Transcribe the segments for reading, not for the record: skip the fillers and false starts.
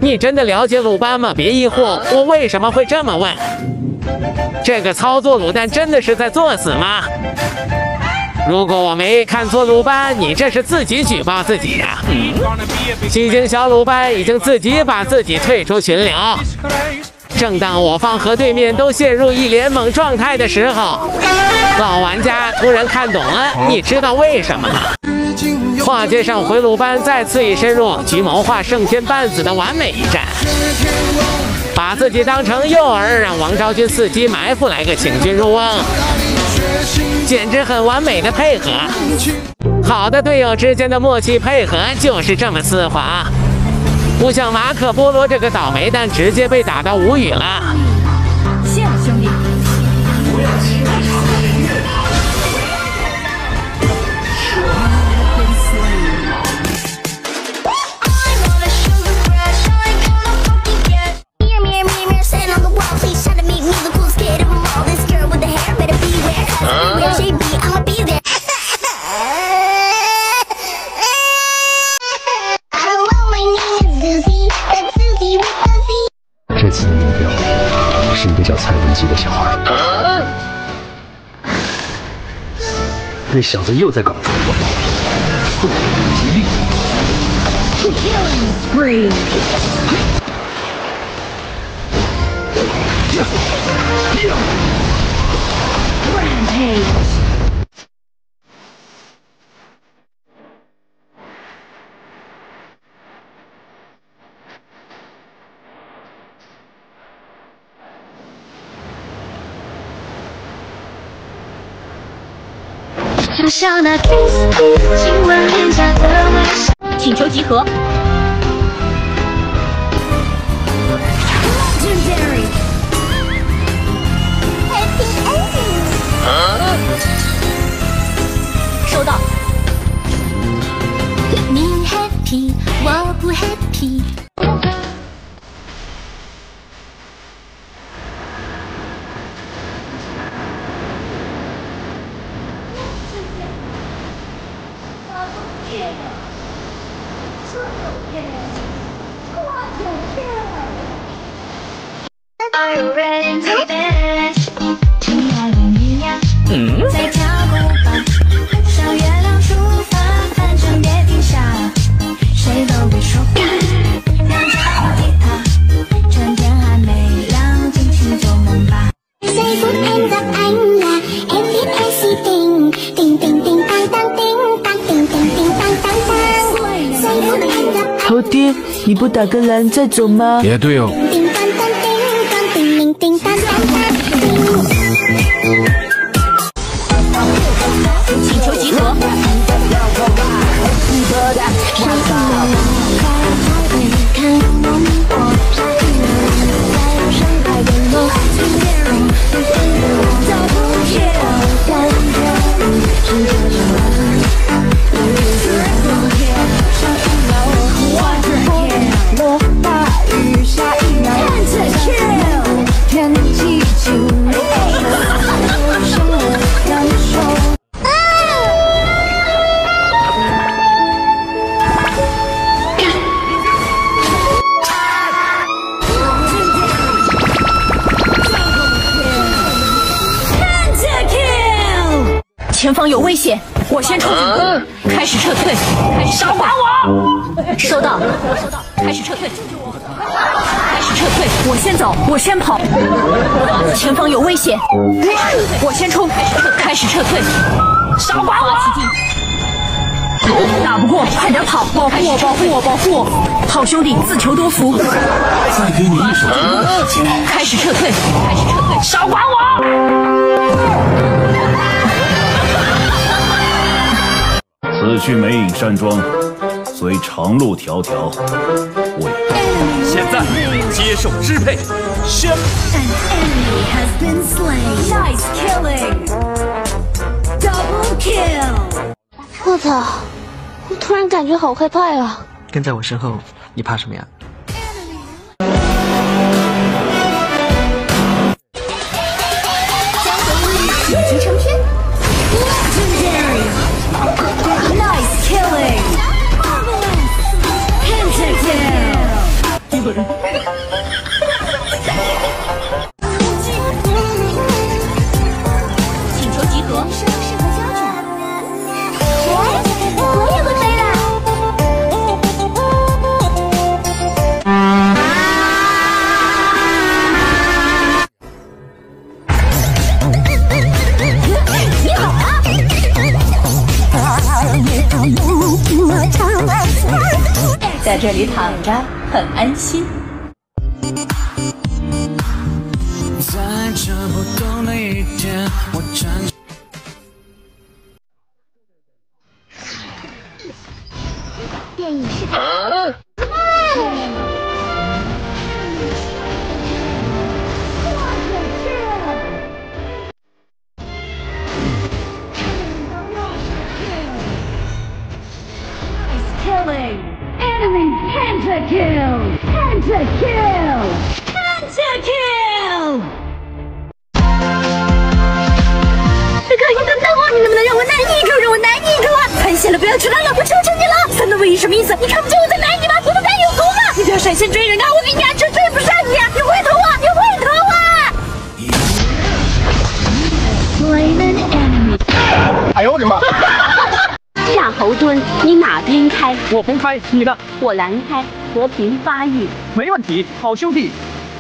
你真的了解鲁班吗？别疑惑，我为什么会这么问？这个操作卤蛋真的是在作死吗？如果我没看错鲁班，你这是自己举报自己呀、西京小鲁班已经自己把自己退出群聊。正当我方和对面都陷入一联盟状态的时候，老玩家突然看懂了，你知道为什么吗？跨界上回鲁班再次以深入局谋划胜天半死的完美一战，把自己当成诱饵，让王昭君伺机埋伏来个请君入瓮，简直很完美的配合。好的队友之间的默契配合就是这么丝滑，不像马可波罗这个倒霉蛋直接被打到无语了。 谢了兄弟。 这次的目标是一个叫蔡文姬的小孩。那小子又在搞作，不能吉利。 请求集合。收到。 你 happy， 我不 happy。 再跳舞吧，向月亮出发，反正别停下，谁都别说话，让着吉他，趁天还没亮，尽情做梦吧。Say good end up anh là em biết MC tình tình tình tình tăng tăng tình tăng tình tình tình tăng tăng tăng。Say good end up。 头爹，你不打个蓝再走吗？ 别对哦。 请求集合。前方有危险，我先冲！开始撤退，开始少管我！收到，收到，开始撤退，开始撤退，我先走，我先跑。前方有危险，开始撤退，我先冲，开始撤退，少管我！打不过，快点跑！保护我，保护我，保护我！好兄弟，自求多福。 再给你一手机会。 开始撤退，开始撤退，少管我！ 此去梅影山庄，虽长路迢迢，我也现在接受支配。 An enemy has been slain. Nice killing. Double kill. 我操！我突然感觉好害怕呀！ 跟在我身后，你怕什么呀？ 剪辑成片。Legendary. Nice killing. Pentakill. 请求集合。 适合胶卷。我也会飞啦！你好啊！ 在这里躺着很安心。 在这不同的一天，我站着。 电影是他。 Killing! Enemy pentakill! Pentakill! Pentakill! 哥哥，你等等我，你能不能让我拿你一口，让我拿你一口啊？太闲了，不要吃辣了，我求求你了！3的位移什么意思？你看不见我在拿你吗？我的奶有功吗？你不要闪现追人啊！我给你吃，追不上你啊！你回头啊！你回头啊！ Slain an enemy. 哎呦我的妈！ 夏侯惇，你哪边开？ 我红开，你的。 我蓝开，和平发育。 没问题，好兄弟。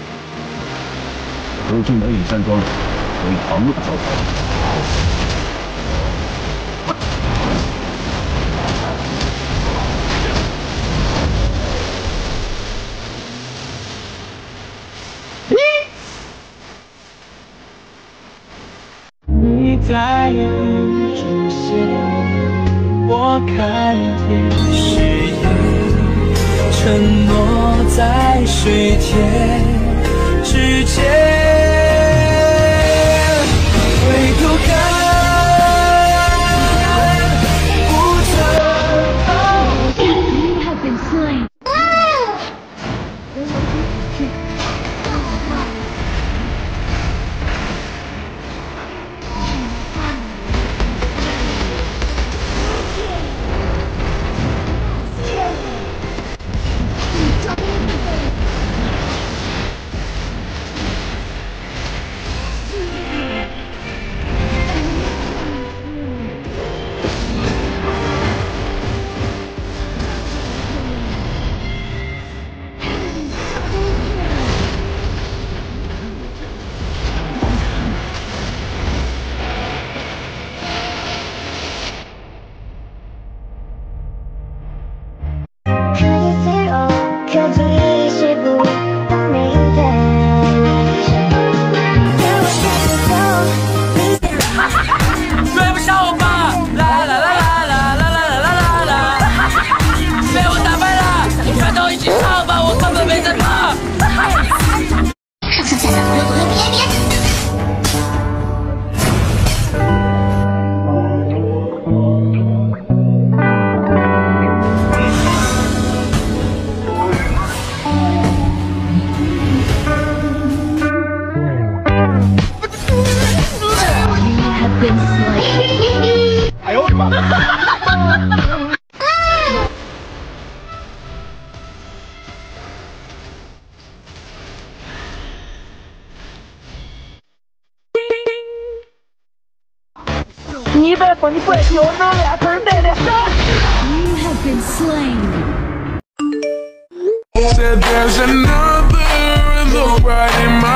此去梅影山庄，为长路交头。 你在眼里出现，我看见誓言，承诺在水天之间，回头看，不曾放弃。You have been slain. 哎呦我的妈！ 你别崩溃，有能俩腿带的。You have been slain. Said there's another in the right in my